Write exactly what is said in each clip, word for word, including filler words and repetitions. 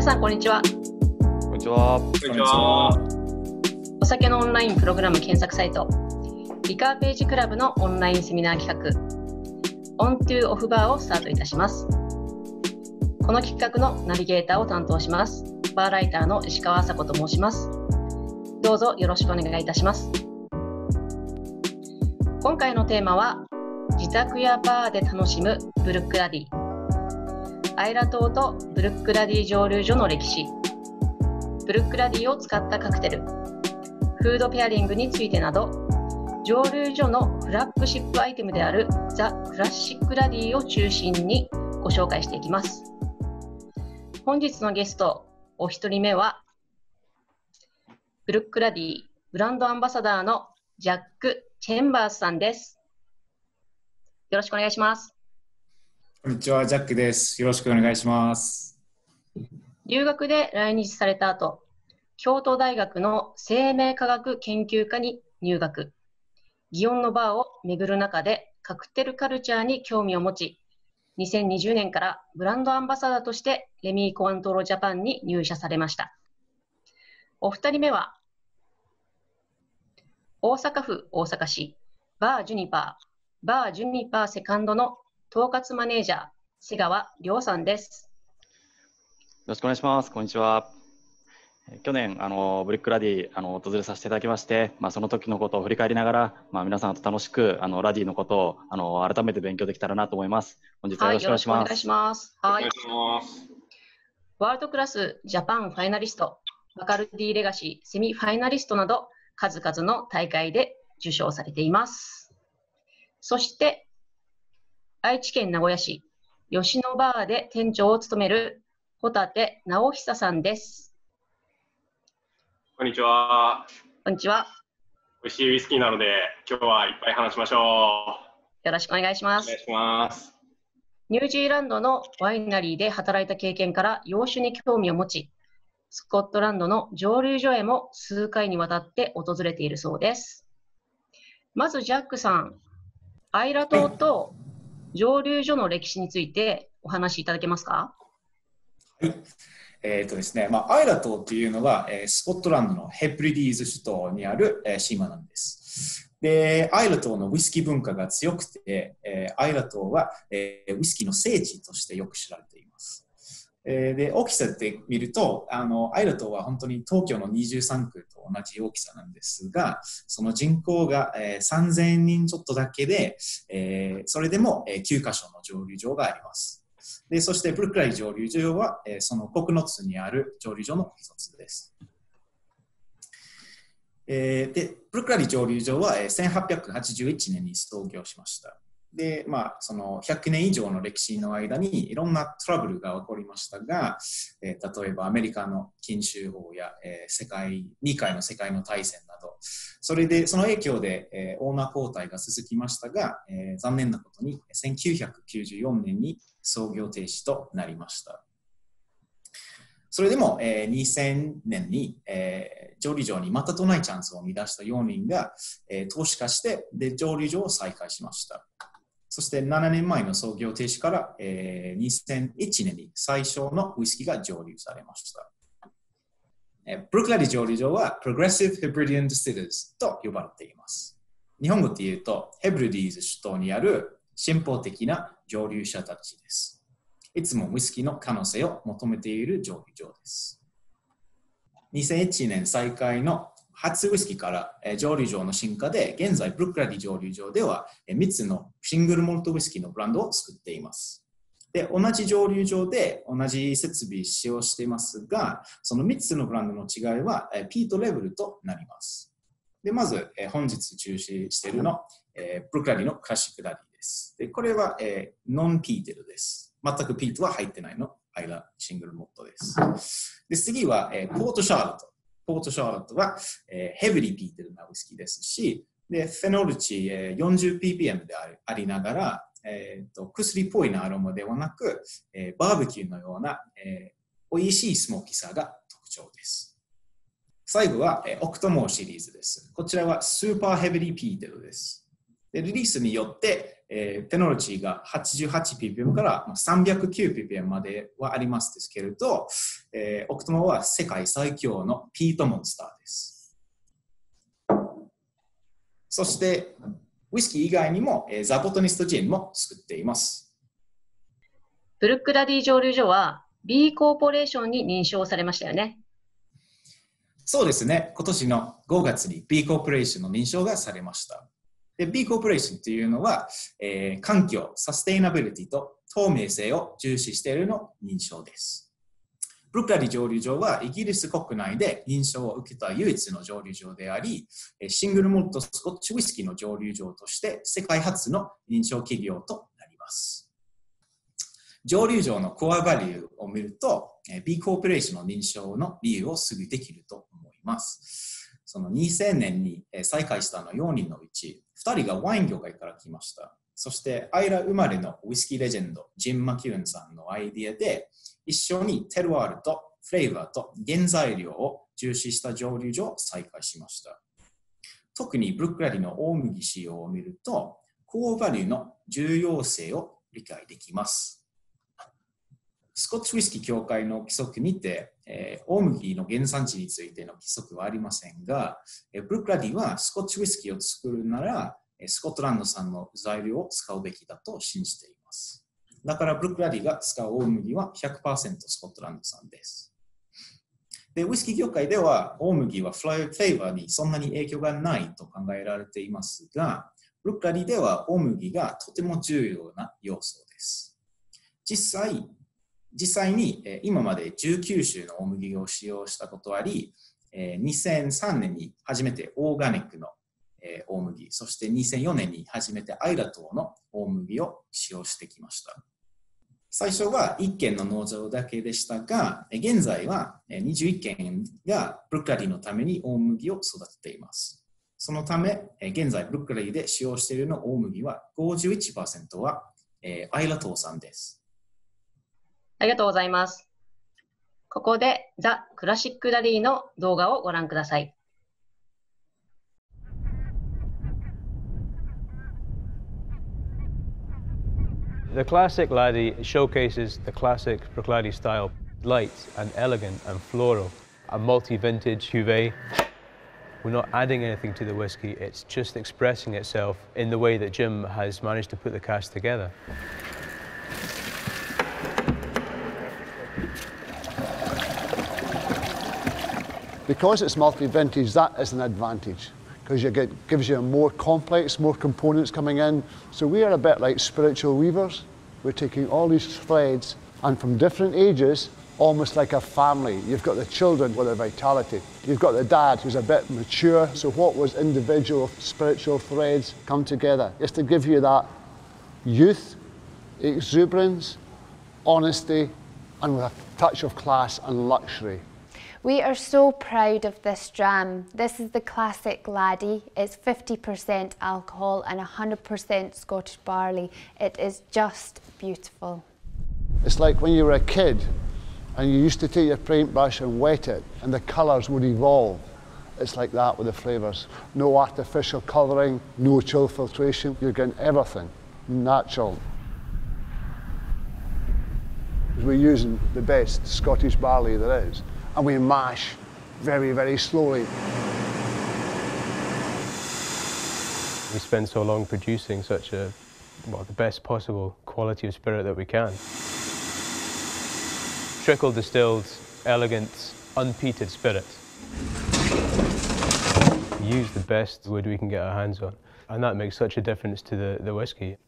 さんこんにちは。 こんにちは。 こんにちは。 お酒のオンラインプログラム検索サイトリカーページクラブのオンラインセミナー企画オントゥオフバーをスタートいたします。この企画のナビゲーターを担当しますバーライターの石川麻子と申します。どうぞよろしくお願いいたします。今回のテーマは自宅やバーで楽しむブルックラディ、アイラ島とブルックラディ蒸留所の歴史、ブルックラディを使ったカクテル、フードペアリングについてなど、蒸留所のフラッグシップアイテムであるザ・クラシックラディを中心にご紹介していきます。本日のゲストお一人目はブルックラディブランドアンバサダーのジャック・チェンバースさんです。よろしくお願いします。 こんにちは、ジャックです。よろしくお願いします。 留学で来日された後、京都大学の生命科学研究科に入学。祇園のバーを巡る中でカクテルカルチャーに興味を持ち、にせんにじゅうねんからブランドアンバサダーとしてレミー・コアントロジャパンに入社されました。お二人目は、大阪府大阪市バージュニパー、バージュニパーセカンドの統括マネージャー、瀬川亮さんです。 よろしくお願いします。こんにちは。去年あのブルックラディあの訪れさせていただきまして、まあ、その時のことを振り返りながら、まあ、皆さんと楽しくあのラディのことをあの改めて勉強できたらなと思います。本日はよろしくお願いします。 はい、よろしくお願いします。はい。 お願いします。 ワールドクラスジャパンファイナリスト、バカルディレガシーセミファイナリストなど数々の大会で受賞されています。そして愛知県名古屋市吉野バーで店長を務めるホタテ直久さんです。 こんにちは。 こんにちは。 美味しいウイスキーなので今日はいっぱい話しましょよろしくお願いしまう。おす。 願いします。 ニュージーランドのワイナリーで働いた経験から洋酒に興味を持ち、スコットランドの蒸留所へも数回にわたって訪れているそうです。まずジャックさん、アイラ島と蒸留所の歴史についてお話しいただけますか？ はい。えーとですね、まあ、アイラ島というのは、えー、スコットランドのヘブリディーズ首都にある、えー、島なんです。で、アイラ島のウイスキー文化が強くて、えー、アイラ島は、えー、ウイスキーの聖地としてよく知られています。えー、で、大きさで見ると、あの、アイラ島は本当に東京のにじゅうさんくと同じ大きさなんですが、その人口が、えー、さんぜんにんちょっとだけで、えー、それでも、えー、きゅうカ所の蒸留所があります。で、そしてブルックラディ蒸留所は、えー、そのこくのつにある蒸留所の一つです。えー、で、ブルックラディ蒸留所は、えー、せんはっぴゃくはちじゅういちねんに創業しました。で、まあ、そのひゃくねん以上の歴史の間にいろんなトラブルが起こりましたが、えー、例えばアメリカの禁酒法や、えー、世界にかいの世界の大戦など、それでその影響で、えー、オーナー交代が続きましたが、えー、残念なことにせんきゅうひゃくきゅうじゅうよねんに創業停止となりました。それでも、えー、にせんねんに、えー、蒸留所にまたとないチャンスを生み出したよにんが、えー、投資化してで蒸留所を再開しました。そしてななねんまえの創業停止から、えー、にせんいちねんに最初のウイスキーが蒸留されました。えー、ブルックラディ蒸留所は Progressive Hebridean Distillers と呼ばれています。日本語で言うとヘブリディーズ首都にある進歩的な蒸留者たちです。いつもウイスキーの可能性を求めている蒸留所です。にせんいちねん再開の初ウイスキーから蒸留所の進化で、現在ブルックラディ蒸留所ではみっつのシングルモルトウイスキーのブランドを作っています。で、同じ蒸留所で同じ設備使用していますが、そのみっつのブランドの違いはピートレベルとなります。で、まず本日中止しているのブルックラディのクラシックラディです。で、これはノンピーテルです。全くピートは入ってないのアイラシングルモルトです。で、次はポートシャーロット。ポートシャーロットは、えー、ヘビリピーテルなウイスキーですし、でフェノール値、えー、よんじゅうピーピーエム であり、ありながら、えー、と薬っぽいなアロマではなく、えー、バーベキューのような、えー、美味しいスモーキーさが特徴です。最後は、えー、オクトモーシリーズです。こちらはスーパーヘビリピーテルです。でリリースによって、 えー、ペノロジーが はちじゅうはちピーピーエム からさんびゃくきゅうピーピーエム まではありますですけれど、えー、オクトモは世界最強のピートモンスターです。そして、ウイスキー以外にも、えー、ザ・ボトニストジンも作っています。 ブルックラディ蒸留所は B コーポレーションに認証されましたよね。 そうですね。今年のごがつに B コーポレーションの認証がされました。で B コーポレーションというのは、えー、環境、サステイナビリティと透明性を重視しているの認証です。ブルックラディ蒸留所はイギリス国内で認証を受けた唯一の蒸留所であり、シングルモルトスコッチウイスキーの蒸留所として世界初の認証企業となります。蒸留所のコアバリューを見ると、B コーポレーションの認証の理由をすぐできると思います。そのにせんねんに再開したのよにんのうち、ふたりがワイン業界から来ました。そしてアイラ生まれのウイスキーレジェンド、ジン・マキューンさんのアイディアで、一緒にテルワールとフレーバーと原材料を重視した蒸留所を再開しました。特にブルックラディの大麦使用を見ると、コアバリューの重要性を理解できます。スコッチウイスキー協会の規則にて、えー、大麦の原産地についての規則はありませんが、えー、ブルックラディはスコッチウイスキーを作るなら、スコットランド産の材料を使うべきだと信じています。だからブルックラディが使う大麦は ひゃくパーセント スコットランド産です。で、ウイスキー業界では大麦はフレーバーにそんなに影響がないと考えられていますが、ブルックラディでは大麦がとても重要な要素です。実際、実際に今までじゅうきゅう種の大麦を使用したことあり、にせんさんねんに初めてオーガニックの大麦、そしてにせんよねんに初めてアイラ島の大麦を使用してきました。最初はいっけんの農場だけでしたが、現在はにじゅういっけんがブルックラディのために大麦を育てています。そのため、現在ブルックラディで使用しているの大麦は ごじゅういちパーセント はアイラ島産です。 ありがとうございます。ここでザ・クラシックラリーの動画をご覧ください。 The classic laddie showcases the classic Bruichladdich style, light and elegant and floral. A multi-vintage cuvee. We're not adding anything to the whiskey, it's just expressing itself in the way that Jim has managed to put the cask together. Because it's multi-vintage, that is an advantage, because you get gives you a more complex, more components coming in. So we are a bit like spiritual weavers. We're taking all these threads, and from different ages, almost like a family. You've got the children with their vitality. You've got the dad who's a bit mature. So what was individual spiritual threads come together? It's to give you that youth, exuberance, honesty, and with a touch of class and luxury. We are so proud of this dram. This is the classic laddie. It's fifty percent alcohol and one hundred percent Scottish barley. It is just beautiful. It's like when you were a kid and you used to take your paintbrush and wet it and the colours would evolve. It's like that with the flavours. No artificial colouring, no chill filtration. You're getting everything natural. We're using the best Scottish barley there is. And we mash very, very slowly. We spend so long producing such a, well, the best possible quality of spirit that we can. Trickle distilled, elegant, unpeated spirit. We use the best wood we can get our hands on, and that makes such a difference to the, the whiskey.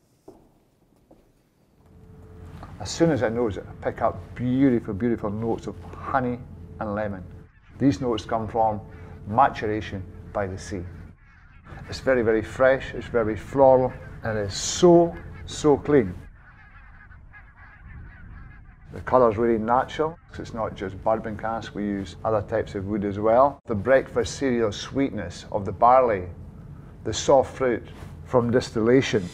As soon as I nose it, I pick up beautiful, beautiful notes of honey and lemon. These notes come from maturation by the sea. It's very, very fresh, it's very floral, and it's so, so clean. The colour's really natural, because it's not just bourbon cask, we use other types of wood as well. The breakfast cereal sweetness of the barley, the soft fruit from distillation.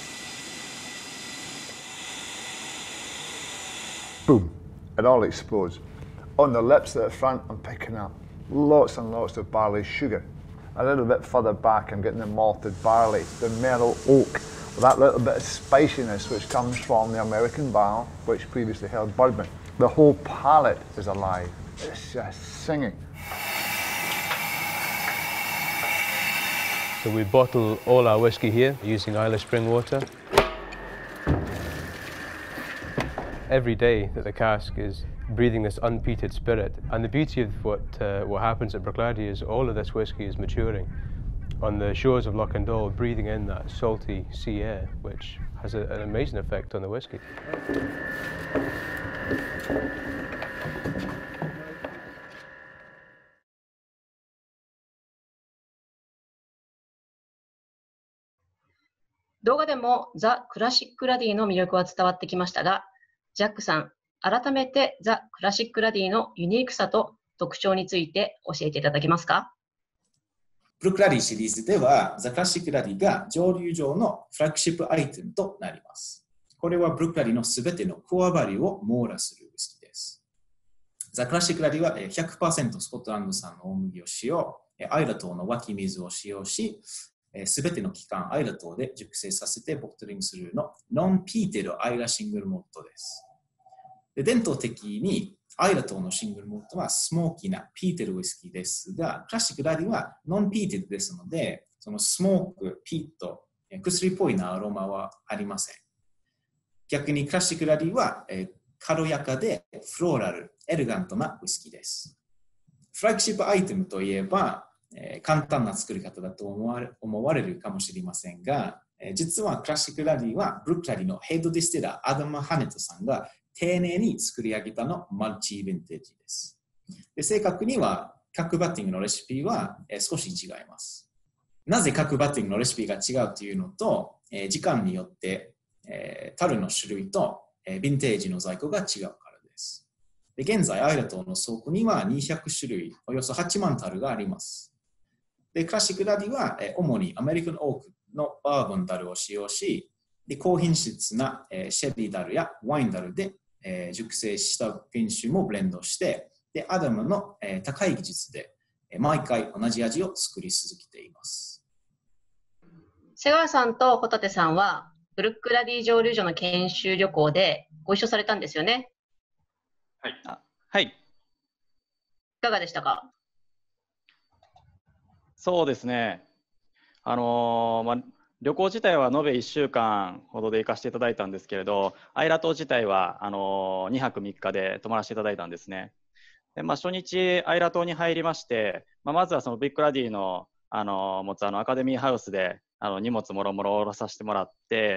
Boom, it all explodes. On the lips at the front, I'm picking up lots and lots of barley sugar. A little bit further back, I'm getting the malted barley, the merlot oak that little bit of spiciness which comes from the American barrel, which previously held bourbon. The whole palate is alive. It's just singing. So we bottle all our whiskey here using Islay spring water. Every day that the cask is breathing this unpeated spirit, and the beauty of what uh, what happens at Bruichladdich is all of this whiskey is maturing on the shores of Loch Andal, breathing in that salty sea air, which has a, an amazing effect on the whiskey. 動画でもザ・クラシックラディの魅力は伝わってきましたが、ジャックさん、改めてザ・クラシックラディのユニークさと特徴について教えていただけますか？ ブルックラディシリーズでは、ザ・クラシックラディが蒸留所のフラッグシップアイテムとなります。これはブルックラディのすべてのコアバリューを網羅するウイスキーです。ザ・クラシックラディは ひゃくパーセント スコットランド産の大麦を使用、アイラ島の湧き水を使用し、すべての期間アイラ島で熟成させてボトリングするのノンピーテルアイラシングルモルトです。で伝統的にアイラ島のシングルモルトはスモーキーなピーテルウイスキーですが、クラシックラディはノンピーテルですので、そのスモーク、ピート、薬っぽいなアロマはありません。逆にクラシックラディは、えー、軽やかでフローラル、エレガントなウイスキーです。フラッグシップアイテムといえば、えー、簡単な作り方だと思われ、思われるかもしれませんが、えー、実はクラシックラディはブルックラディのヘッドディスティラーアダム・ハネットさんが丁寧に作り上げたのマルチヴィンテージです。で正確には各バッティングのレシピは、えー、少し違います。なぜ各バッティングのレシピが違うというのと、えー、時間によって、えー、樽の種類と、えー、ヴィンテージの在庫が違うからです。で現在アイラ島の倉庫にはにひゃく種類、およそはちまん樽があります。でクラシックラディは、えー、主にアメリカンオークのバーボン樽を使用し、で高品質な、えー、シェリー樽やワイン樽で、えー、熟成した品種もブレンドして、でアダムの、えー、高い技術で、えー、毎回同じ味を作り続けています。 瀬川さんとホタテさんはブルックラディ蒸留所の研修旅行でご一緒されたんですよね。 はい。あ、はい。いかがでしたか？ そうですね。あのーまあ、旅行自体は延べいっしゅうかんほどで行かせていただいたんですけれど、アイラ島自体はあのー、にはくみっかで泊まらせていただいたんですね。で、まあ、初日アイラ島に入りまして、まあ、まずはそのブリックラディの、あのー、持つあのアカデミーハウスであの荷物もろもろ下ろさせてもらって、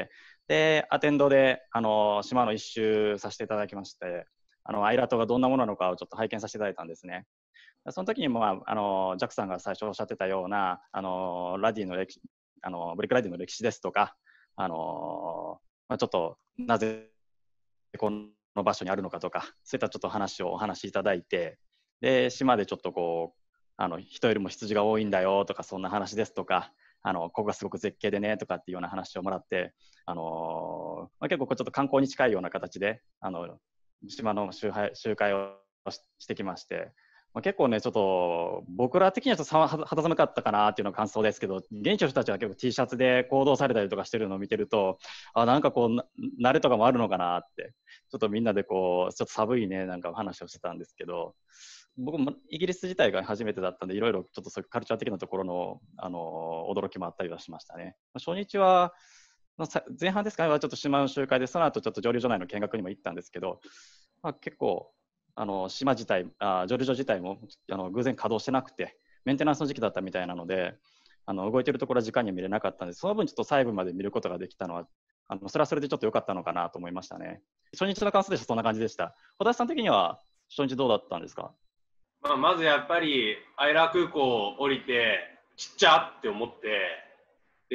でアテンドであのー、島の一周させていただきまして、あのアイラ島がどんなものなのかをちょっと拝見させていただいたんですね。その時にも、まあ、あのジャックさんが最初おっしゃってたようなあのラディの歴史、あのブリックラディの歴史ですとか、あのまあ、ちょっとなぜこの場所にあるのかとか、そういったちょっと話をお話しいただいて、で島でちょっとこうあの人よりも羊が多いんだよとか、そんな話ですとか、あのここがすごく絶景でねとかっていうような話をもらって、あのまあ、結構ちょっと観光に近いような形であの島の集会、集会をしてきまして。まあ、結構ね、ちょっと僕ら的にはちょっと肌寒かったかなっていうのが感想ですけど、現地の人たちは結構 T シャツで行動されたりとかしてるのを見てると、あ、なんかこう慣れとかもあるのかなって、ちょっとみんなでこうちょっと寒いねなんか話をしてたんですけど、僕もイギリス自体が初めてだったんで、いろいろちょっとそういうカルチャー的なところの、あの驚きもあったりはしましたね。初日は前半ですかね、はちょっと島の集会で、その後ちょっと蒸留所内の見学にも行ったんですけど、まあ、結構あの島自体、あ蒸留所自体もあの偶然稼働してなくて、メンテナンスの時期だったみたいなので、あの動いてるところは時間には見れなかったんで、その分ちょっと細部まで見ることができたのは、あのそれはそれでちょっと良かったのかなと思いましたね。初日の感想でした。そんな感じでした。小田さん的には初日どうだったんですか？ まあ、まずやっぱりアイラ空港を降りてちっちゃって思って、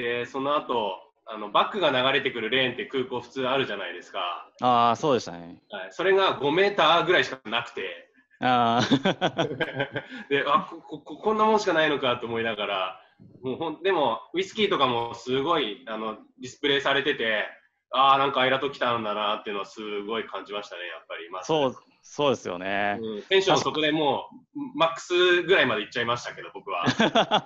でその後あのバックが流れてくるレーンって空港普通あるじゃないですか。 ああ、そうでしたね。 はい、それがごメーターぐらいしかなくて、 あであこここんなもんしかないのかと思いながら、もうほんでもウイスキーとかもすごいあのディスプレイされてて、ああなんかアイラ島来たんだなっていうのはすごい感じましたね、やっぱり。まあ、 そうそうですよね、 うん、テンションそこでもうマックスぐらいまで行っちゃいましたけど、僕は。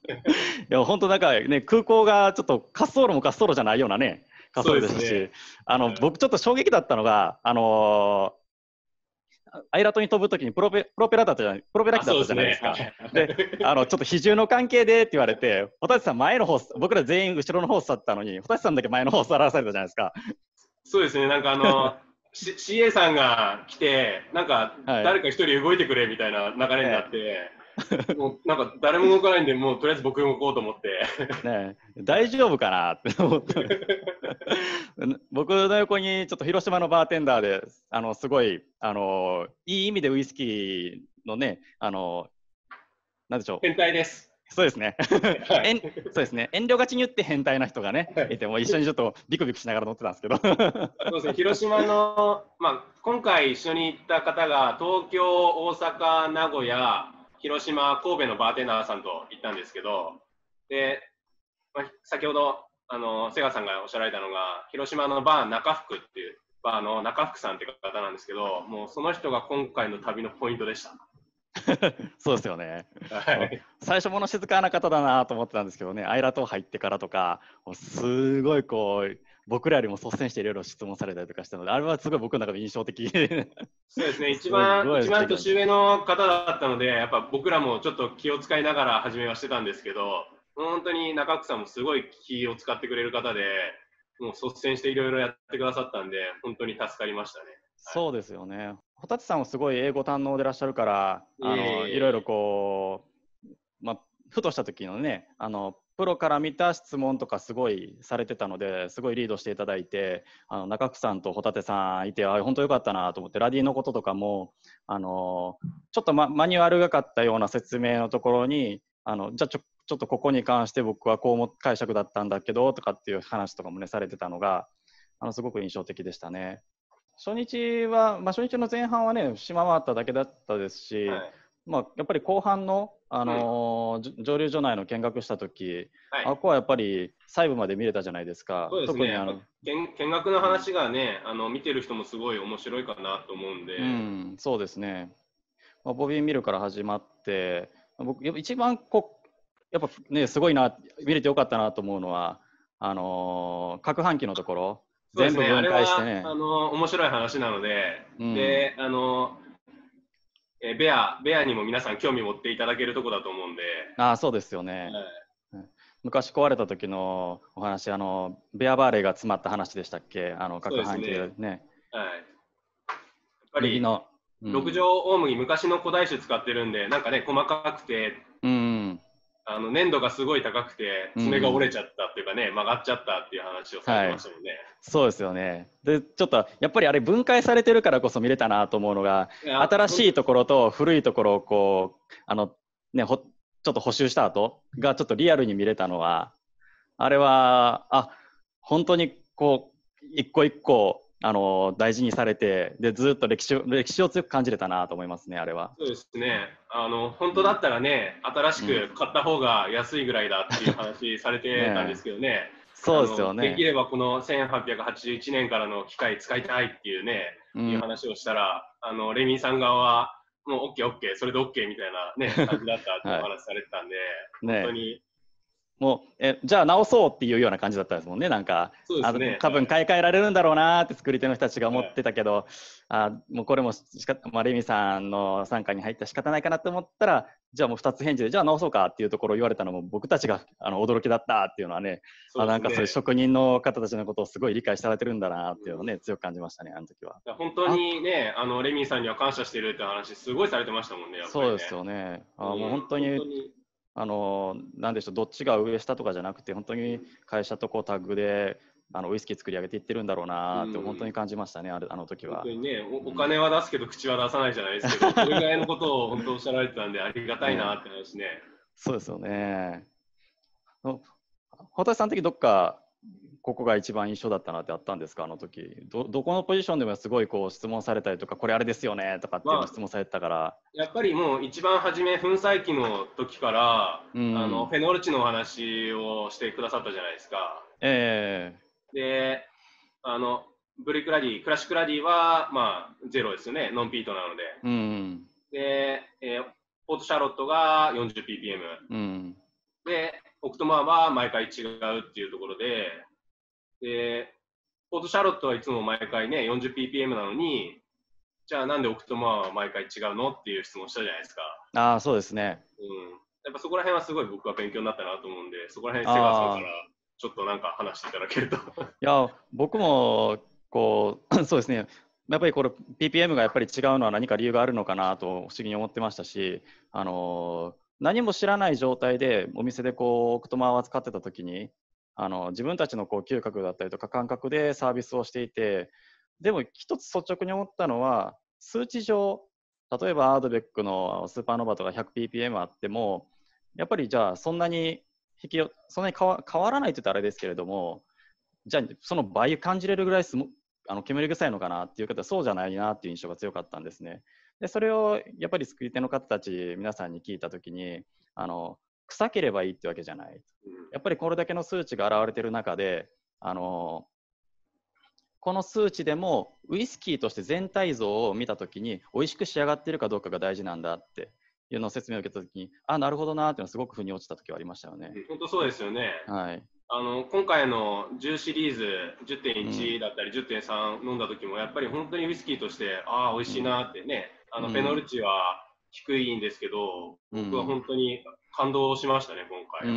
や本当なんかね、空港がちょっと滑走路も滑走路じゃないようなね、滑走路ですし、 ね、 あの、はい、僕ちょっと衝撃だったのが、あのーアイラトに飛ぶときにプロペプロペラだったじゃない、プロペラ機だったじゃないですか。で、ね、あのちょっと比重の関係でって言われて、ホタテさん前の方、僕ら全員後ろの方座ったのに、ホタテさんだけ前の方座らされたじゃないですか。 そうですね、なんかあの シーエー さんが来て、なんか誰か一人動いてくれみたいな流れになって、はい、もうなんか誰も動かないんで、もうとりあえず僕動こうと思って。ね、 大丈夫かなって思って。僕の横にちょっと広島のバーテンダーで、あのすごいあのいい意味でウイスキーのね、あのなんでしょう。 変態です。 そうですね。はい、そうですね。遠慮がちに言って変態な人がね、はい、いても一緒にちょっとビクビクしながら乗ってたんですけど。 そうですね。広島のまあ今回一緒に行った方が東京、大阪、名古屋、広島、神戸のバーテンダーさんと行ったんですけど、で、まあ、先ほどあの瀬川さんがおっしゃられたのが広島のバー中福っていうバーの中福さんっていう方なんですけど、もうその人が今回の旅のポイントでした。 そうですよね、 はい、 最初物静かな方だなと思ってたんですけどね、アイラ島入ってからとかすごいこう僕らよりも率先していろいろ質問されたりとかしたので、あれはすごい僕の中で印象的。そうですね、一番一番年上の方だったので、やっぱ僕らもちょっと気を使いながら始めはしてたんですけど、本当に中福さんもすごい気を使ってくれる方で、もう率先していろいろやってくださったんで、本当に助かりましたね。 そうですよね。ホタテさんはすごい英語堪能でいらっしゃるから、あのいろいろこう、まあ、ふとした時のね、あのプロから見た質問とかすごいされてたので、すごいリードしていただいて、あの中久さんとホタテさんいて、あ本当よかったなと思って、ラディのこととかもあのちょっと、ま、マニュアルがかったような説明のところに、あのじゃあちょちょっとここに関して僕はこうも解釈だったんだけどとかっていう話とかもねされてたのが、あのすごく印象的でしたね。初日は、まあ、初日の前半はね島回っただけだったですし、はい、まあ、やっぱり後半の、あのーうん、蒸留所内の見学した時、はい、あここはやっぱり細部まで見れたじゃないですか。 そうですね、特にあの見, 見学の話がね、あの見てる人もすごい面白いかなと思うんで、 うん、そうですね、まあ、ボビーミルから始まって、僕一番こやっぱねすごいな、見れてよかったなと思うのはあのー、攪拌機のところ全部分解してね、 あれはあの面白い話なので、うん、であのえベアベアにも皆さん興味持っていただけるところだと思うんで。 あそうですよね、はい、昔壊れた時のお話、あのベアバーレーが詰まった話でしたっけ、あの攪拌機で ね, ね、 はい、やっぱりの、うん、六条大麦昔の古代種使ってるんで、なんかね細かくて、 うん、 あの粘度がすごい高くて爪が折れちゃったっていうかね、うん、曲がっちゃったっていう話をされてましたもんね、はい、 そうですよね。でちょっとやっぱりあれ分解されてるからこそ見れたなと思うのが、新しいところと古いところをこうあの、ね、ほちょっと補修した後がちょっとリアルに見れたのは、あれはあ本当にこう一個一個あの大事にされて、でずっと歴史を歴史を強く感じれたなと思いますね、あれは。 そうですね、あの本当だったらね、新しく買った方が安いぐらいだっていう話されてたんですけどね、ねそうですよね。 できればこのせんはっぴゃくはちじゅういちねんからの機械使いたいっていうね、うん、いう話をしたら、あのレミーさん側はもう オーケーオーケー それで OK みたいな、ね、感じだったっていう話されてたんで、はい、本当に。ねもうえじゃあ直そうっていうような感じだったんですもんね。なんかそうですね、 あ多分買い替えられるんだろうなって作り手の人たちが思ってたけど、はい、あもうこれもしか、まあ、レミさんの傘下に入ったら仕方ないかなと思ったら、じゃあもうふたつ返事でじゃあ直そうかっていうところを言われたのも僕たちがあの驚きだったっていうのはね、あなんかそういう職人の方たちのことをすごい理解されてるんだなっていうのをね、うん、強く感じましたね、あの時は。 本当にね、あのレミさんには感謝してるって話すごいされてましたもんね。やっぱりね、 そうですよね。あ、うん、もう本当に。本当にあのなんでしょう、どっちが上下とかじゃなくて、本当に会社とこうタッグであのウイスキー作り上げていってるんだろうなって本当に感じましたね、あるあの時は。 本当にね、お、お金は出すけど口は出さないじゃないですけど、それぐらいのことを本当おっしゃられてたんで、ありがたいなって話ね。 そうですよね。畑さん的にどっかここが一番印象だったなってあったんですか、あの時。ど、どこのポジションでもすごいこう質問されたりとか、これあれですよねとかっていうの質問されてたから、まあ、 やっぱりもう一番初め粉砕機の時から、うん、あのフェノール値のお話をしてくださったじゃないですか。 えー、であのブリックラディクラシックラディは、まあ、ゼロですよね、ノンピートなので、 うん、 で、えー、ポートシャーロットが よんじゅうピーピーエム、 うん、 で、オクトマーは毎回違うっていうところで、で、ポートシャーロットはいつも毎回ね、よんじゅうピーピーエム なのに、じゃあなんでオクトマーは毎回違うのっていう質問したじゃないですか。 ああ、そうですね。 うん。やっぱそこら辺はすごい僕は勉強になったなと思うんで、そこら辺瀬川さんからちょっとなんか話していただけると。いや、僕もこうそうですね。やっぱりこれ ピーピーエム がやっぱり違うのは何か理由があるのかなと不思議に思ってましたし、あの何も知らない状態でお店でこうオクトマーを扱ってた時に、あの自分たちのこう嗅覚だったりとか感覚でサービスをしていて、でも一つ率直に思ったのは数値上、例えばアードベックのスーパーノヴァとか ひゃくピーピーエム あっても、やっぱりじゃあそんなに引きそんなに変わ、変わらないと言ったらあれですけれども、じゃあその倍感じれるぐらいすもあの煙臭いのかなっていう方はそうじゃないなっていう印象が強かったんですね。でそれをやっぱり作り手の方たち皆さんに聞いたときに、あの臭ければいいってわけじゃない。やっぱりこれだけの数値が現れている中で、あのこの数値でもウイスキーとして全体像を見たときに美味しく仕上がっているかどうかが大事なんだっていうのを説明を受けたときに、あ、なるほどなっていうのはすごく腑に落ちたときはありましたよね。 本当そうですよね。 はい。 あの今回のじゅうシリーズ じゅってんいち だったり じゅってんさん 飲んだ時もやっぱり本当にウイスキーとしてああ美味しいなってね、あのフェノール値は低いんですけど、うん、僕は本当に感動しましたね今回。うん、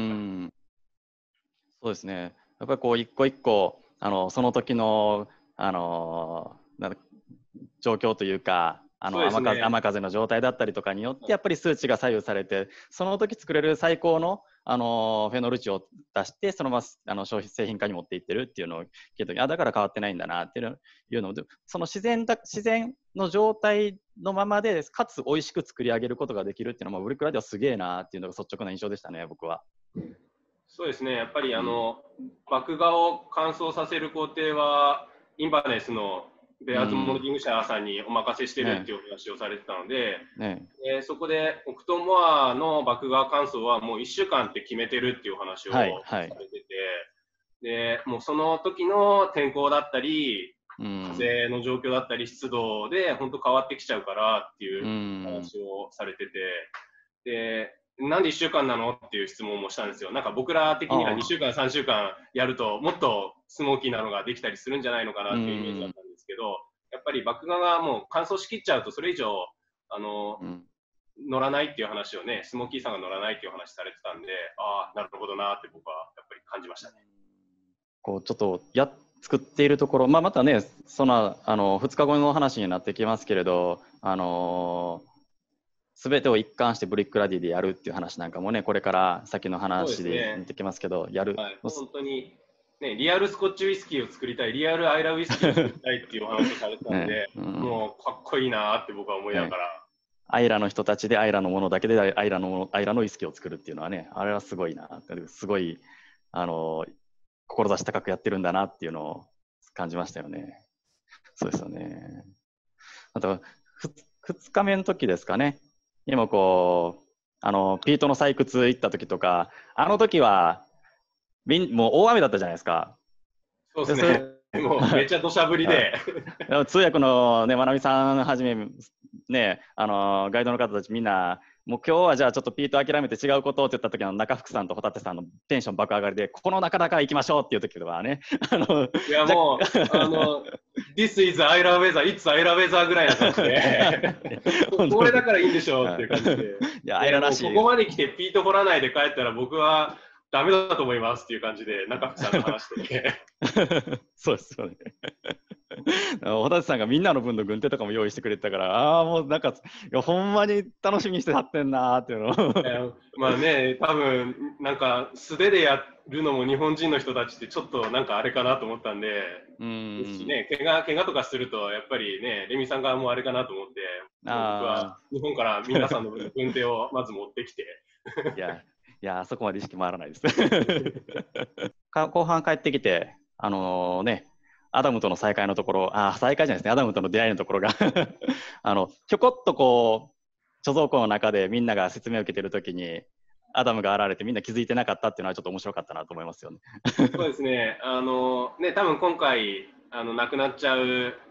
そうですね。やっぱりこう一個一個あのその時のあのなん状況というか、あの、ね、雨風、雨風の状態だったりとかによってやっぱり数値が左右されて、その時作れる最高のあのフェノール値を出してそのままあの消費製品化に持っていってるっていうのを聞いた時、あ、だから変わってないんだなっていうので、その自然だ自然の状態のままでかつ美味しく作り上げることができるっていうのはブルックラディはすげえなっていうのが率直な印象でしたね、僕は。 そうですね、やっぱりあの、うん、麦芽を乾燥させる工程はインバネスのベアーズモルディング社さんにお任せしてるっていうお話をされてたので、ねね、でそこでオクトモアの麦芽乾燥はもういっしゅうかんって決めてるっていうお話をされてて、はいはい、でもうその時の天候だったり、うん、風の状況だったり湿度で本当変わってきちゃうからっていう話をされてて、でなんでいっしゅうかんなのっていう質問もしたんですよ。なんか僕ら的にはにしゅうかんさんしゅうかんやるともっとスモーキーなのができたりするんじゃないのかなっていうイメージだったんですけど、やっぱり麦芽がもう乾燥しきっちゃうとそれ以上あの、うん、乗らないっていう話をね、スモーキーさが乗らないっていう話されてたんで、ああなるほどなって僕はやっぱり感じましたね。 こうちょっとや作っているところ、まあ、またねそのあのふつかごの話になってきますけれど、あのーすべてを一貫してブリックラディでやるっていう話なんかもね、これから先の話で出てきますけど、やる、 はい、本当に、ね、リアルスコッチウイスキーを作りたい、リアルアイラウイスキーを作りたいっていうお話をされてたんで、ね、うん、もうかっこいいなって僕は思いながら、ね、 アイラの人たちでアイラのものだけでアイラのアイラのウイスキーを作るっていうのはね、あれはすごいな、すごいあの志高くやってるんだなっていうのを感じましたよね。そうですよね。あとふつかめの時ですかね。今こうあのピートの採掘行った時とか、あの時はもう大雨だったじゃないですか。 そうですね。もうめっちゃ土砂降りで。 通訳のね、まなみさんはじめね、あのガイドの方たちみんな、もう今日はじゃあちょっとピート諦めて違うことって言った時の中福さんとホタテさんのテンション爆上がりで、ここの中だから行きましょうっていう時とかね。あのいやもうあの This is アイラウェザー、It's アイラウェザーぐらいな感じで、これだからいいんでしょうっていう感じで。いやアイラらしい。 ここまで来てピート掘らないで帰ったら僕はダメだと思いますっていう感じで中福さんと話してて。 そうですよね。ホタテさんがみんなの分の軍手とかも用意してくれてたから、ああもうなんかいやほんまに楽しみにしてはってんなーっていうの。 まあね、多分なんか素手でやるのも日本人の人たちってちょっとなんかあれかなと思ったんで、うんですしね、怪我怪我とかするとやっぱりね、レミさん側もあれかなと思って、僕は日本から皆さんの分の軍手をまず持ってきて。 いやいや、そこまで意識回らないです。後半帰ってきて、あのー、ね、アダムとの再会のところ、あ、再会じゃないですね、アダムとの出会いのところがあの、ひょこっとこう、貯蔵庫の中でみんなが説明を受けてるときに、アダムが現れてみんな気づいてなかったっていうのはちょっと面白かったなと思いますよね。 そうですね、あの、ね、多分今回、あの、亡くなっちゃう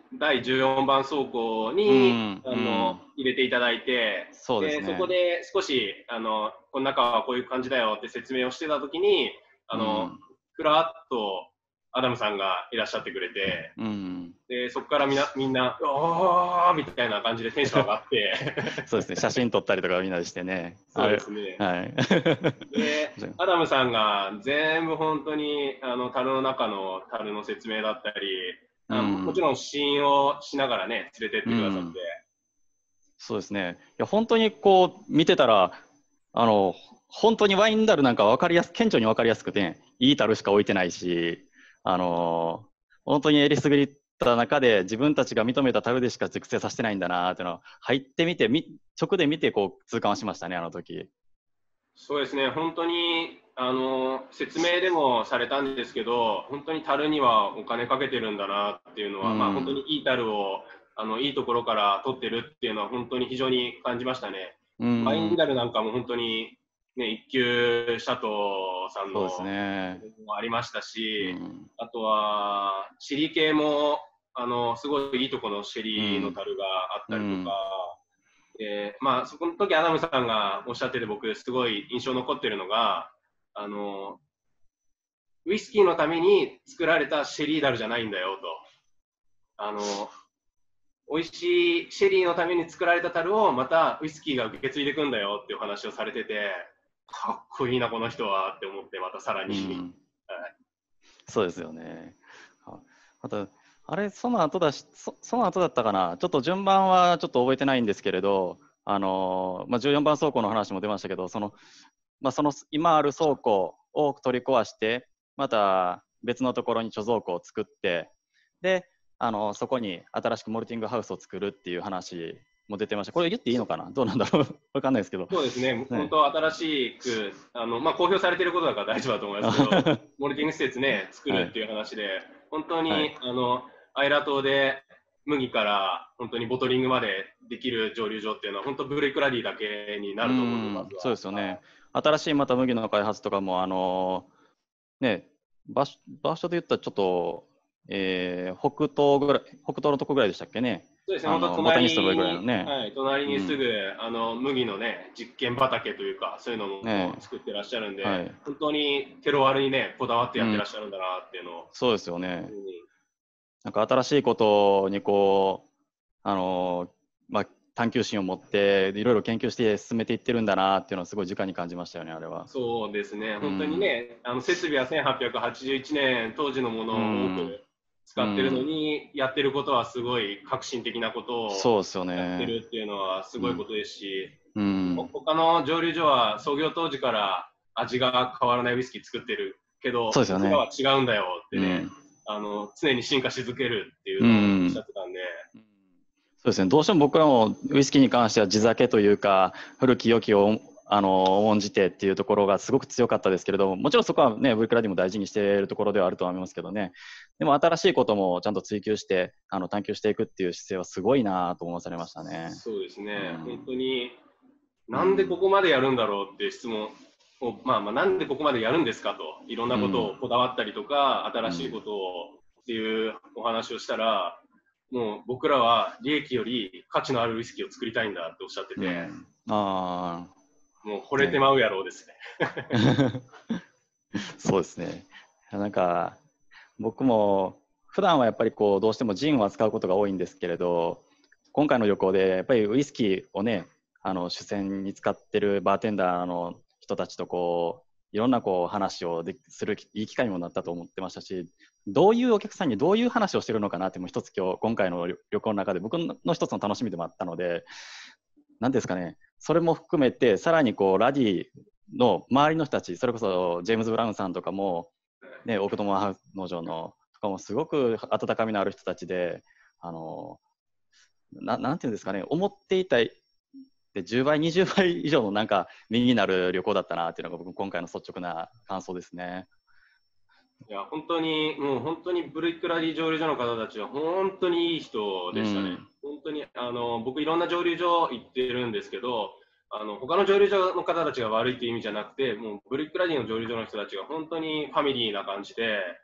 だいじゅうよんばん倉庫に、うん、あの、うん、入れていただいて、 そうですね、 でそこで少しあのこの中はこういう感じだよって説明をしてたときに、あの、うん、ふらっとアダムさんがいらっしゃってくれて、うん、でそこからみんな、みんな、おーみたいな感じでテンション上がって、 そうですね、写真撮ったりとかみんなでしてね。 そうですね。はい、で、アダムさんが全部本当にあの樽の中の樽の説明だったり、うん、もちろん試飲をしながらね、連れてってくださって。うん、 そうですね。いや、本当にこう見てたら、あの、本当にワインダルなんか分かりやす、顕著に分かりやすくて、ね、いい樽しか置いてないし、あの本当にえりすぐりた中で自分たちが認めた樽でしか熟成させてないんだなっていうのを入ってみて、み直で見てこう痛感しましたね、あの時。 そうですね、本当にあの説明でもされたんですけど、本当に樽にはお金かけてるんだなっていうのは、うん、まあ本当にいい樽をあのいいところから取ってるっていうのは本当に非常に感じましたね。うん、ワインダルなんかも本当にね、一級シャトーさんのもありましたし、うん、あとはシェリー系もあのすごいいいところのシェリーの樽があったりとか、うんえーまあ、そこの時アダムさんがおっしゃってて僕すごい印象残ってるのが、あのウイスキーのために作られたシェリー樽じゃないんだよと。あの美味しいシェリーのために作られた樽をまたウイスキーが受け継いでいくんだよっていう話をされてて、かっこいいなこの人はって思ってまたさらに、うんはい、そうですよね。あとあれその後だし そ, その後だったかな、ちょっと順番はちょっと覚えてないんですけれど、あのまあ、じゅうよんばん倉庫の話も出ましたけど、その、まあ、その今ある倉庫を取り壊してまた別のところに貯蔵庫を作って、であのそこに新しくモルティングハウスを作るっていう話も出てました。これ言っていいのかな、どうなんだろうわかんないですけど。 そうですね、ね本当新しくあの、まあ、公表されていることだから大丈夫だと思いますけどモルティング施設ね作るっていう話で、はい、本当に、はい、あのアイラ島で麦から本当にボトリングまでできる蒸留所っていうのは本当ブレイクラディだけになると思います。 そうですよね。新しいまた麦の開発とかもあのね場所場所で言ったらちょっと、えー、北東ぐらい北東のとこぐらいでしたっけね。 そうですね。本当隣に、ねはい、隣にすぐ、うん、あの麦のね実験畑というかそういうのも、ね、作ってらっしゃるんで、はい、本当にテロワールにねこだわってやってらっしゃるんだなっていうのを、うん、 そうですよね。うんなんか新しいことにこう、あのまあ、探求心を持っていろいろ研究して進めていってるんだなっていうのをすごい直に感じましたよね、あれは。 そうですね、本当にね、うん、あの設備はせんはっぴゃくはちじゅういちねん当時のものを多く使ってるのに、うん、やってることはすごい革新的なことをそうですよねやってるっていうのはすごいことですし、うんうん、他の蒸留所は創業当時から味が変わらないウイスキー作ってるけど、 そうですよね、 それは違うんだよってね。うんあの常に進化し続けるっていうのをおっしゃってたんで、うん、 そうですね、どうしても僕らもウイスキーに関しては地酒というか古き良きをあの重んじてっていうところがすごく強かったですけれども、もちろんそこはねブルクラディも大事にしているところではあるとは思いますけどね、でも新しいこともちゃんと追求してあの探求していくっていう姿勢はすごいなと思わされましたね。 そうですね、うん、本当になんでここまでやるんだろうっていう質問まあ、まあなんでここまでやるんですかといろんなことをこだわったりとか、うん、新しいことをっていうお話をしたら、もう僕らは利益より価値のあるウイスキーを作りたいんだっておっしゃってて、うん、あもう惚れてまうやろうですね。 そうですね。なんか僕も普段はやっぱりこうどうしてもジンを扱うことが多いんですけれど、今回の旅行でやっぱりウイスキーをねあの主戦に使ってるバーテンダーの人たちとこういろんなこう話をでするいい機会にもなったと思ってましたし、どういうお客さんにどういう話をしてるのかなっても一つ今日今回の旅行の中で僕の一つの楽しみでもあったので、何ですかね、それも含めてさらにこうラディの周りの人たち、それこそジェームズ・ブラウンさんとかも、ね、奥友ハウス農場のとかもすごく温かみのある人たちで、あの な, なんていうんですかね、思っていたでじゅうばいにじゅうばい以上のなんか身になる旅行だったなっていうのが僕今回の率直な感想ですね。 いや本当にもう本当にブルックラディ蒸留所の方たちは本当にいい人でしたね。うん、本当にあの僕いろんな蒸留所行ってるんですけど、あの他の蒸留所の方たちが悪いっていう意味じゃなくて、もうブルックラディの蒸留所の人たちが本当にファミリーな感じで、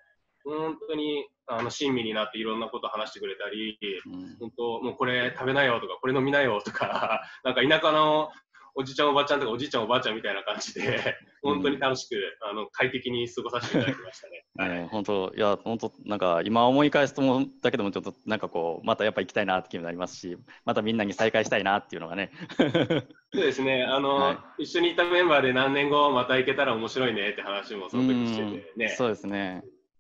本当にあの親身になっていろんなことを話してくれたり、 うん、 本当もうこれ食べなよとかこれ飲みなよとかなんか田舎のおじちゃんおばちゃんとかおじいちゃんおばあちゃんみたいな感じで本当に楽しく、うん、あの快適に過ごさせていただきましたね。 はい、本当いや本当なんか今思い返すともだけでもちょっとなんかこうまたやっぱ行きたいなって気になりますし、またみんなに再会したいなっていうのがね。 そうですね。あの、はい、一緒にいたメンバーで何年後また行けたら面白いねって話もその時しててね。 そうですね。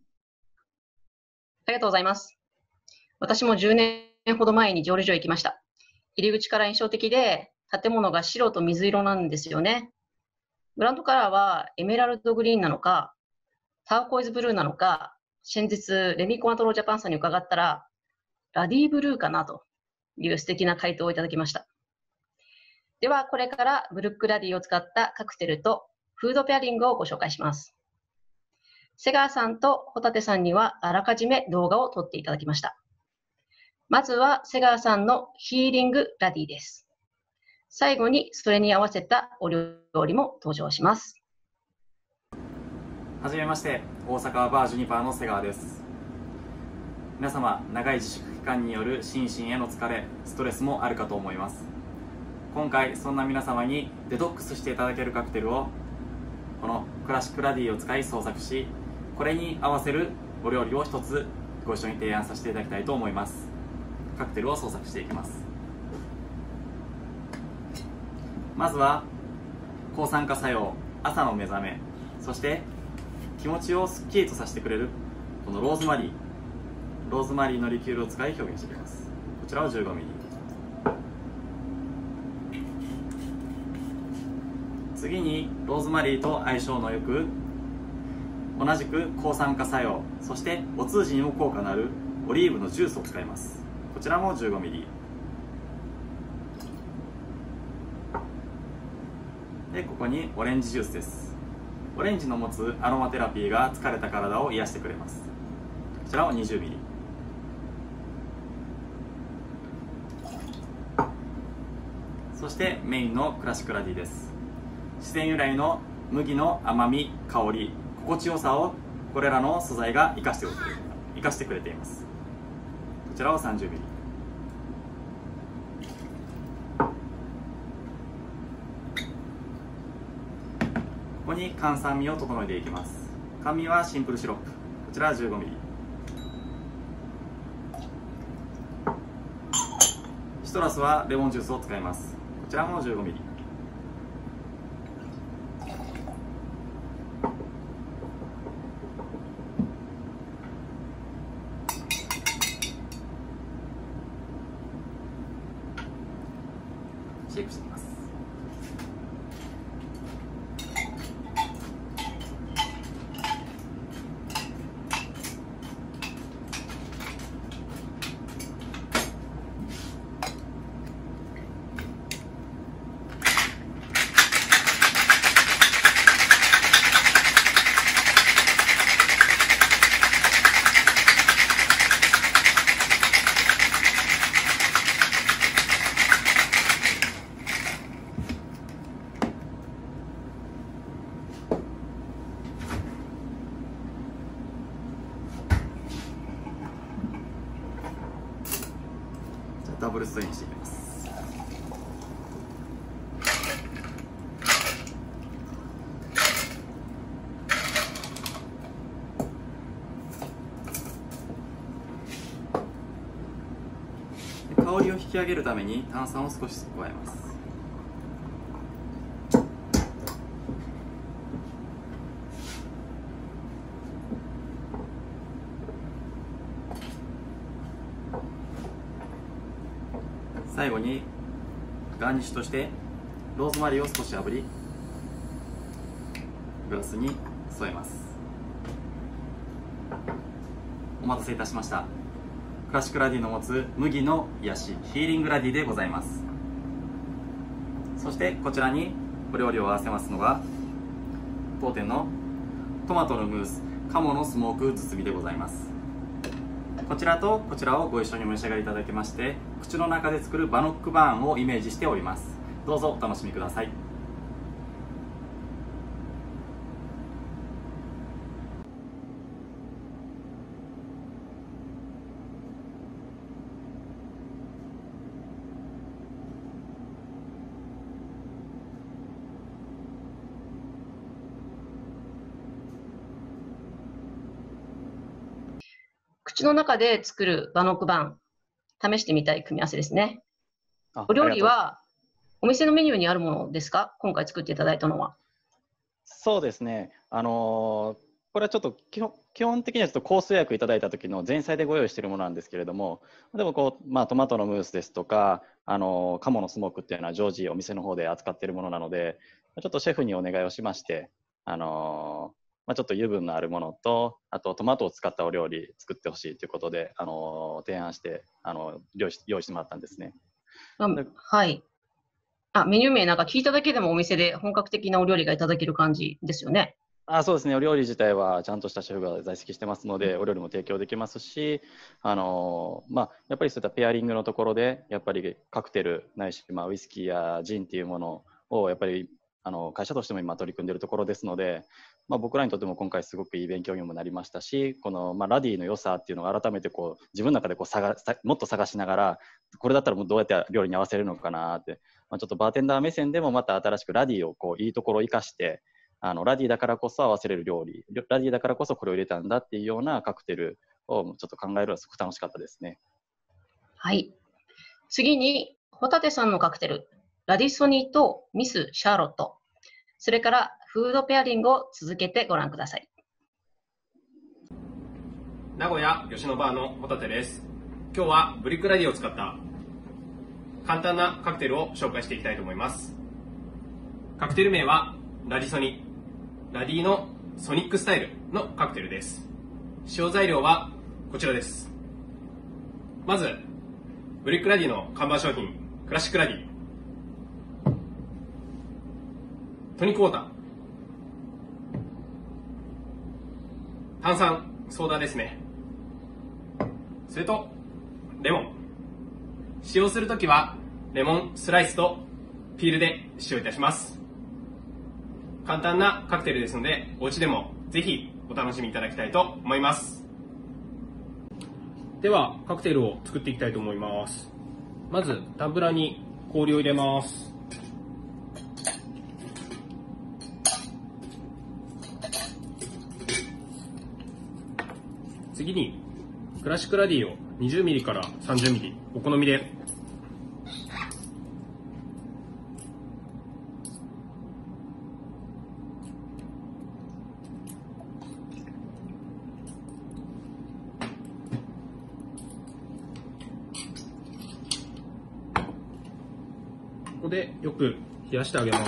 ありがとうございます。私もじゅうねんほど前に蒸留所へ行きました。入り口から印象的で、建物が白と水色なんですよね。ブランドカラーはエメラルドグリーンなのか、ターコイズブルーなのか、先日レミコアトロジャパンさんに伺ったら、ラディブルーかなという素敵な回答をいただきました。では、これからブルックラディを使ったカクテルとフードペアリングをご紹介します。瀬川さんとホタテさんにはあらかじめ動画を撮っていただきました。まずは瀬川さんのヒーリングラディです。最後にそれに合わせたお料理も登場します。 はじめまして、大阪バージュニパーの瀬川です。皆様、長い自粛期間による心身への疲れ、ストレスもあるかと思います。今回、そんな皆様にデトックスしていただけるカクテルをこのクラシックラディを使い創作し、これに合わせるお料理を一つご一緒に提案させていただきたいと思います。カクテルを創作していきます。まずは抗酸化作用、朝の目覚め、そして気持ちをスッキリとさせてくれるこのローズマリーローズマリーのリキュールを使い表現していきます。こちらを じゅうごミリ。 次にローズマリーと相性のよく同じく抗酸化作用、そしてお通じにも効果のあるオリーブのジュースを使います。こちらも じゅうごミリ。 でここにオレンジジュースです。オレンジの持つアロマテラピーが疲れた体を癒してくれます。こちらを にじゅうミリ。 そしてメインのクラシックラディです。自然由来の麦の甘み、香り、心地よさをこれらの素材が生かしておく生かしてくれています。こちらを さんじゅうミリ。 ここに甘酸味を整えていきます。甘味はシンプルシロップ、こちらは じゅうごミリ。 シトラスはレモンジュースを使います。こちらも じゅうごミリ。シェイクしていきます。ダブルストレインしていきます。香りを引き上げるために炭酸を少し加えます。最後にガーニッシュとしてローズマリーを少し炙りグラスに添えます。お待たせいたしました。クラシックラディの持つ麦の癒しヒーリングラディでございます。そしてこちらにお料理を合わせますのが当店のトマトのムース鴨のスモーク包みでございます。こちらとこちらをご一緒にお召し上がりいただきまして、口の中で作るバノックバーンをイメージしております。どうぞお楽しみください。 口の中で作るバノクバン、試してみたい組み合わせですね。お料理はお店のメニューにあるものですか？今回作っていただいたのは。 そうですね。あのーこれはちょっと基本基本的にはちょっとコース予約いただいた時の前菜でご用意しているものなんですけれども、でもこう、まあ、トマトのムースですとか、あのー鴨のスモークっていうのは常時お店の方で扱っているものなので、ちょっとシェフにお願いをしまして、あのーまあ、ちょっと油分のあるものと、あとトマトを使ったお料理作ってほしいということで、あのー提案して、あの用意し用意してもらったんですね。 あ、はい。あ、メニュー名なんか聞いただけでもお店で本格的なお料理がいただける感じですよね。 あ、そうですね。お料理自体はちゃんとしたシェフが在籍してますので、お料理も提供できますし、あのまあ、やっぱりそういったペアリングのところで、やっぱりカクテルないし、まあ、ウイスキーやジンっていうものをやっぱりあの会社としても今取り組んでいるところですので、まあ、僕らにとっても今回すごくいい勉強にもなりましたし、この、まあ、ラディの良さっていうのを改めてこう自分の中でこう探もっと探しながら、これだったらもうどうやって料理に合わせるのかなって、まあ、ちょっとバーテンダー目線でもまた新しくラディをこういいところを生かして、あのラディだからこそ合わせれる料理、ラディだからこそこれを入れたんだっていうようなカクテルをちょっと考えるのはすごく楽しかったですね。 はい。次に、ホタテさんのカクテル、ラディソニーとミス・シャーロット、それからフードペアリングを続けてご覧ください。 名古屋吉野バーのホタテです。今日はブリックラディを使った簡単なカクテルを紹介していきたいと思います。カクテル名はラディソニー。ラディのソニックスタイルのカクテルです。使用材料はこちらです。まず、ブリックラディの看板商品、クラシックラディ。トニックウォーター。炭酸、ソーダですね。それと、レモン。使用するときは、レモンスライスとピールで使用いたします。簡単なカクテルですので、お家でもぜひお楽しみいただきたいと思います。では、カクテルを作っていきたいと思います。まず、タンブラーに氷を入れます。次に、クラシックラディをにじゅうミリからさんじゅうミリ、お好みで。ここでよく冷やしてあげます。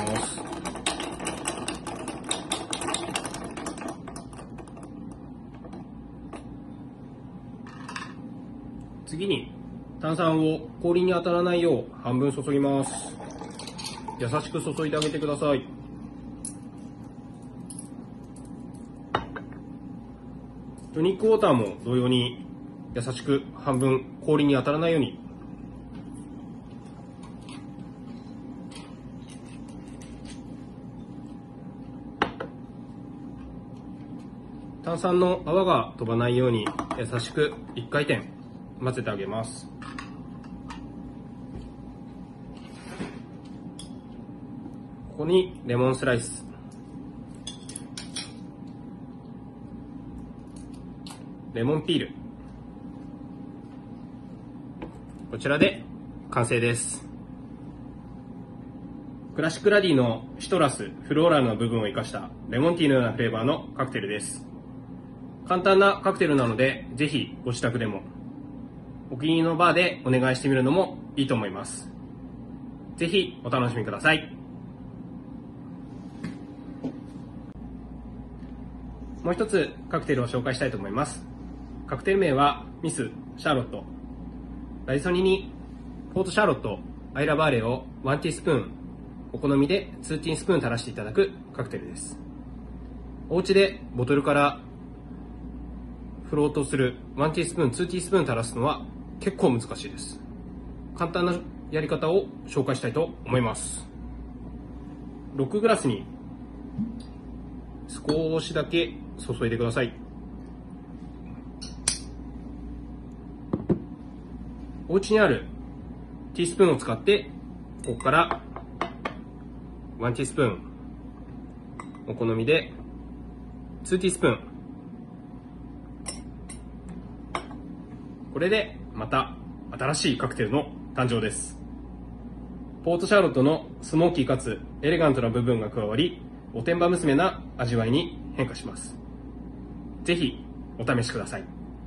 次に炭酸を氷に当たらないよう半分注ぎます。優しく注いであげてください。トニックウォーターも同様に優しく半分氷に当たらないように。炭酸の泡が飛ばないように優しくいっかい転混ぜてあげます。ここにレモンスライス、レモンピール、こちらで完成です。クラシックラディのシトラス、フローラルの部分を生かしたレモンティーのようなフレーバーのカクテルです。簡単なカクテルなので、ぜひご自宅でもお気に入りのバーでお願いしてみるのもいいと思います。ぜひお楽しみください。もう一つカクテルを紹介したいと思います。カクテル名はミス・シャーロット。ラディソニにポートシャーロット、アイラバーレをワンティースプーン、お好みでツーティースプーン垂らしていただくカクテルです。お家でボトルからフロートするワンティースプーン、ツーティースプーン垂らすのは結構難しいです。簡単なやり方を紹介したいと思います。ロックグラスに少しだけ注いでください。お家にあるティースプーンを使って、ここからワンティースプーン、お好みでツーティースプーン、 これでまた新しいカクテルの誕生です。ポートシャーロットのスモーキーかつエレガントな部分が加わり、おてんば娘な味わいに変化します。ぜひお試しください。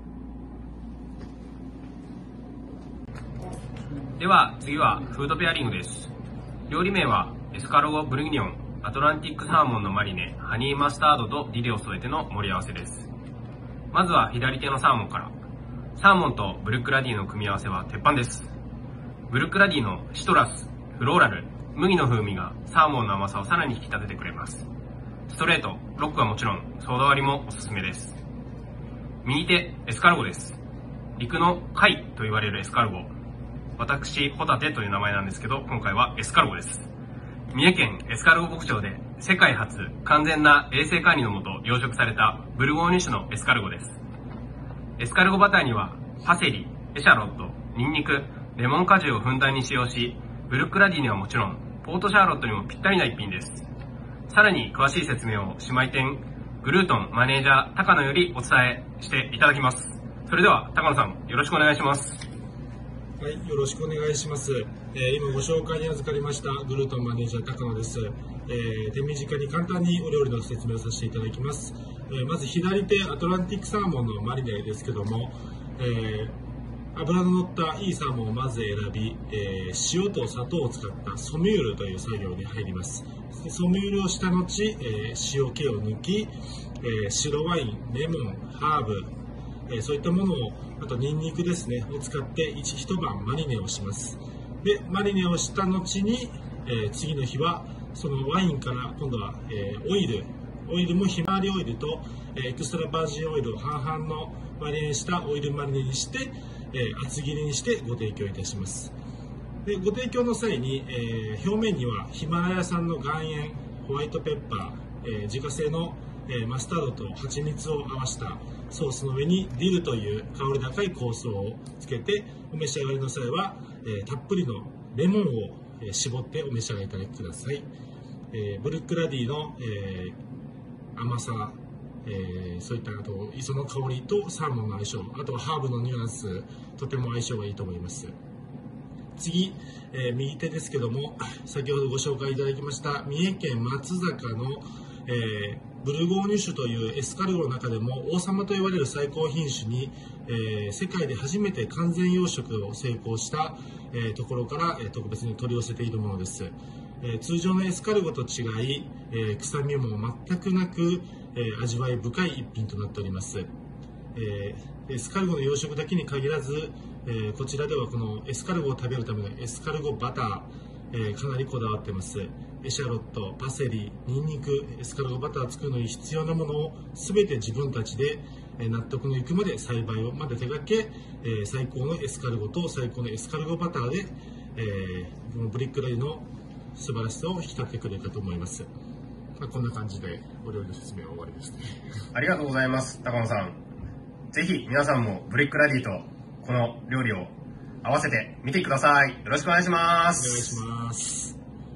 では次はフードペアリングです。料理名はエスカルゴブルギニョンアトランティックサーモンのマリネハニーマスタードとディルを添えての盛り合わせです。まずは左手のサーモンから。サーモンとブルックラディの組み合わせは鉄板です。ブルックラディのシトラス、フローラル、麦の風味がサーモンの甘さをさらに引き立ててくれます。ストレート、ロックはもちろんソーダ割りもおすすめです。右手、エスカルゴです。陸の貝と言われるエスカルゴ。私、ホタテという名前なんですけど、今回はエスカルゴです。三重県エスカルゴ牧場で世界初完全な衛生管理のもと養殖されたブルゴーニュ種のエスカルゴです。エスカルゴバターにはパセリ、エシャロット、ニンニク、レモン果汁をふんだんに使用し、ブルックラディにはもちろんポートシャーロットにもぴったりな一品です。さらに詳しい説明を姉妹店グルートンマネージャー高野よりお伝えしていただきます。それでは高野さんよろしくお願いします。 はい、よろしくお願いします。えー、今ご紹介に預かりましたグルートンマネージャー高野です。えー、手短に簡単にお料理の説明をさせていただきます。えー、まず左手アトランティックサーモンのマリネですけども、えー、脂の乗ったいいサーモンをまず選び、えー、塩と砂糖を使ったソミュールという作業に入ります。ソミュールをした後、えー、塩気を抜き、えー、白ワイン、レモン、ハーブ、えー、そういったものを、あとニンニクですねを使って一一晩マリネをします。でマリネをした後に、えー、次の日はそのワインから今度は、えー、オイルオイルもひまわりオイルと、えー、エクストラバージンオイルを半々のマリネしたオイルマリネにして、えー、厚切りにしてご提供いたします。でご提供の際に、えー、表面にはヒマラヤ産の岩塩、ホワイトペッパー、えー、自家製の、えー、マスタードと蜂蜜を合わせたソースの上にディルという香り高い香草をつけてお召し上がりの際は、えー、たっぷりのレモンを、えー、絞ってお召し上がりいただきください。えー、ブルックラディの、えー、甘さ、えー、そういったあと磯の香りとサーモンの相性、あとはハーブのニュアンス、とても相性がいいと思います。次、えー、右手ですけども、先ほどご紹介いただきました三重県松坂の、えー、ブルゴーニュ種というエスカルゴの中でも王様と言われる最高品種に、えー、世界で初めて完全養殖を成功した、えー、ところから、えー、特別に取り寄せているものです。えー、通常のエスカルゴと違い、えー、臭みも全くなく、えー、味わい深い一品となっております。えー、エスカルゴの養殖だけに限らず、えー、こちらではこのエスカルゴを食べるためのエスカルゴバター、えー、かなりこだわってます。エシャロット、パセリ、ニンニク、エスカルゴバターを作るのに必要なものを全て自分たちで納得のいくまで栽培をまで手掛け、えー、最高のエスカルゴと最高のエスカルゴバターで、えー、このブリックラディの素晴らしさを引き立ててくれるかと思います。まあ、こんな感じでお料理の説明は終わりですね。 ありがとうございます、高野さん。ぜひ皆さんもブリックラディとこの料理を合わせてみてください。よろしくお願いします。 お願いします。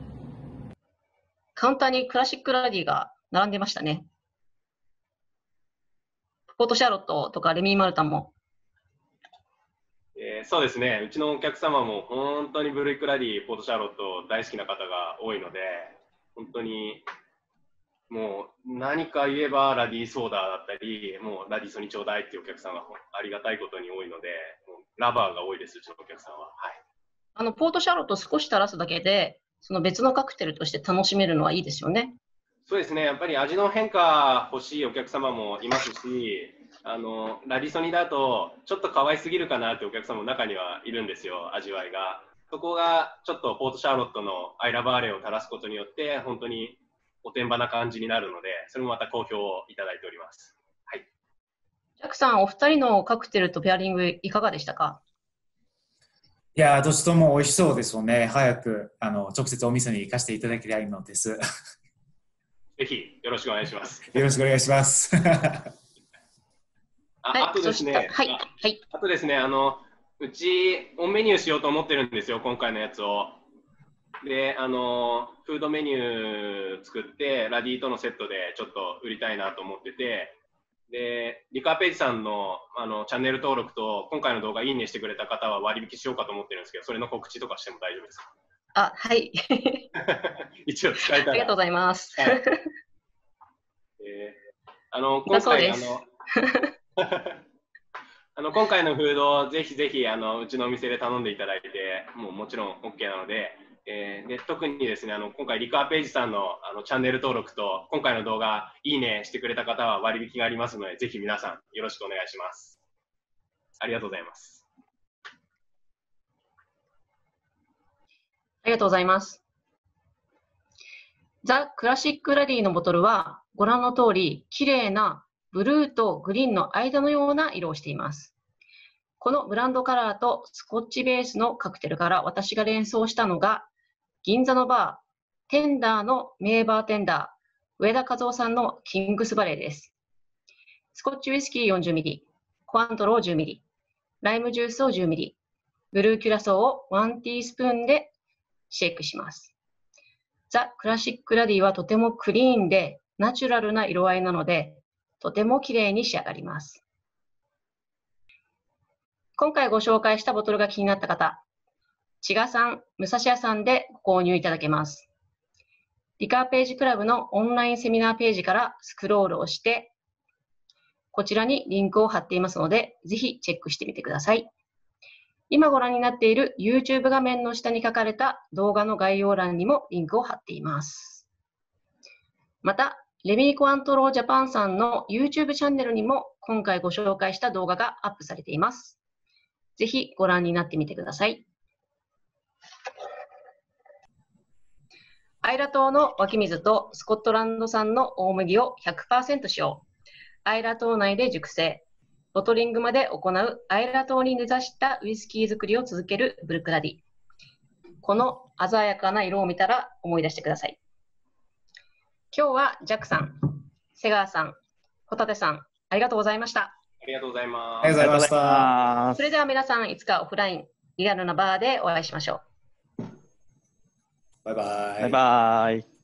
カウンターにクラシックラディが並んでましたね。ポートシャーロットとかレミーマルタンも。 えー、そうですね。うちのお客様も本当にブリックラディ、ポートシャーロット大好きな方が多いので、本当にもう何か言えばラディソーダだったり、もうラディソにちょうだいっていうお客さんがありがたいことに多いので、もうラバーが多いです、うちのお客さんは。はい。 あのポートシャーロット少し垂らすだけで、その別のカクテルとして楽しめるのはいいですよね。 そうですね。やっぱり味の変化欲しいお客様もいますし、あのラディソニだとちょっと可愛すぎるかなってお客様も中にはいるんですよ、味わいが。そこがちょっとポートシャーロットのアイラバーレを垂らすことによって本当におてんばな感じになるので、それもまた好評をいただいております。はい。 ジャックさん、お二人のカクテルとペアリングいかがでしたか？ いやー、どっちとも美味しそうですよね。早くあの直接お店に行かせていただきたいのです。 ぜひよろしくお願いします。 よろしくお願いします。 あ、はい、あとですね、 はいはい、 あとですね、あのうちオンメニューしようと思ってるんですよ、今回のやつを。で、あのフードメニュー作ってラディとのセットでちょっと売りたいなと思ってて、 で、リカーページさんのあのチャンネル登録と、今回の動画いいねしてくれた方は割引しようかと思ってるんですけど、それの告知とかしても大丈夫ですか？ あ、はい。 一応使えたら。 ありがとうございます。 はい、えー、あの今回あのあの今回のフードをぜひぜひあのうちのお店で頼んでいただいて、もうもちろん OK なので、えー、で特にですね、あの今回リカーページさんのあのチャンネル登録と今回の動画いいねしてくれた方は割引がありますので、ぜひ皆さんよろしくお願いします。ありがとうございます。 ありがとうございます。ザ・クラシックラディのボトルはご覧の通り綺麗なブルーとグリーンの間のような色をしています。このブランドカラーとスコッチベースのカクテルから私が連想したのが、銀座のバー、テンダーの名バーテンダー、上田和夫さんのキングスバレーです。スコッチウイスキー よんじゅうミリ、コアントロー じゅうミリ、ライムジュースを じゅうミリ、ブルーキュラソーをワンティースプーンでシェイクします。ザ・クラシックラディはとてもクリーンでナチュラルな色合いなので、とても綺麗に仕上がります。今回ご紹介したボトルが気になった方、千賀さん、武蔵屋さんでご購入いただけます。リカーページクラブのオンラインセミナーページからスクロールをして、こちらにリンクを貼っていますので、ぜひチェックしてみてください。今ご覧になっている YouTube 画面の下に書かれた動画の概要欄にもリンクを貼っています。また、レミーコアントロージャパンさんの YouTube チャンネルにも今回ご紹介した動画がアップされています。ぜひご覧になってみてください。アイラ島の湧き水とスコットランド産の大麦を ひゃくパーセント 使用。アイラ島内で熟成。ボトリングまで行うアイラ島に根ざしたウイスキー作りを続けるブルックラディ。この鮮やかな色を見たら思い出してください。今日はジャックさん、瀬川さん、ホタテさん、ありがとうございました。 ありがとうございます。 ありがとうございました。 それでは皆さん、いつかオフライン、リアルなバーでお会いしましょう。 バイバイ。 バイバイ。